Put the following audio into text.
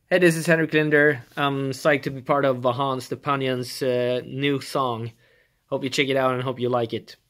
Hey, this is Henrik Linder. I'm psyched to be part of Vahagn Stepanyan's new song. Hope you check it out and hope you like it.